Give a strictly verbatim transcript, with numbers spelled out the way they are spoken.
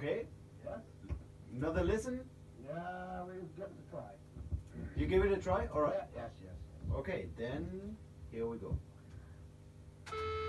Okay. Yes? Another listen? Yeah, we'll give it a try. You give it a try? All right. Yeah, yes, yes, yes. Okay, then here we go.